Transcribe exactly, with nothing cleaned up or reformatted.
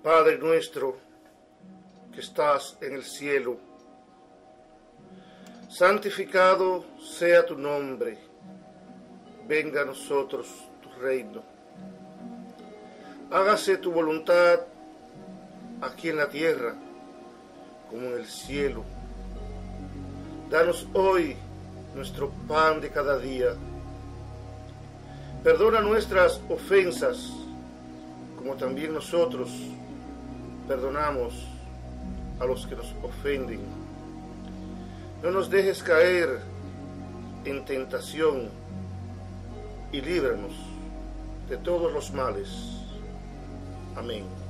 Padre nuestro que estás en el cielo, santificado sea tu nombre, venga a nosotros tu reino. Hágase tu voluntad aquí en la tierra como en el cielo. Danos hoy nuestro pan de cada día. Perdona nuestras ofensas, como también nosotros perdonamos a los que nos ofenden. No nos dejes caer en tentación y líbranos de todos los males. Amén.